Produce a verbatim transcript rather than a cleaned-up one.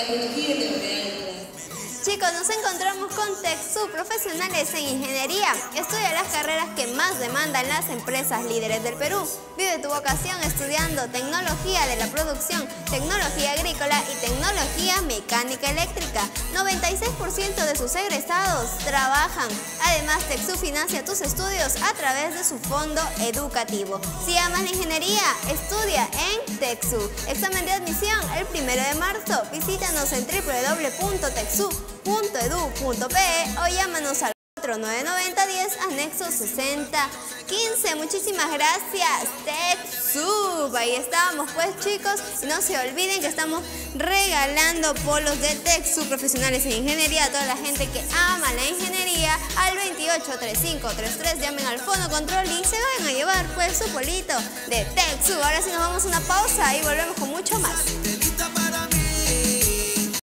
Chicos, nos encontramos con TechSoup, profesionales en ingeniería. Estudia las carreras que más demandan las empresas líderes del Perú. Vive tu vocación estudiando tecnología de la producción, tecnología agrícola y tecnología mecánica eléctrica. noventa y seis por ciento de sus egresados trabajan. Además, TechSoup financia tus estudios a través de su fondo educativo. Si amas la ingeniería, estudia en TechSoup. Examen de admisión el primero de marzo. Visítanos en w w w punto techsoup punto edu punto pe o llámanos al cuatro nueve nueve cero diez anexo sesenta quince. Muchísimas gracias, TechSoup. Ahí estábamos pues, chicos, y no se olviden que estamos regalando polos de TechSoup, profesionales en ingeniería, a toda la gente que ama la ingeniería. Al veintiocho treinta y cinco treinta y tres llamen al fondo control y se van a llevar pues su polito de TechSoup. Ahora sí nos vamos a una pausa y volvemos con mucho más.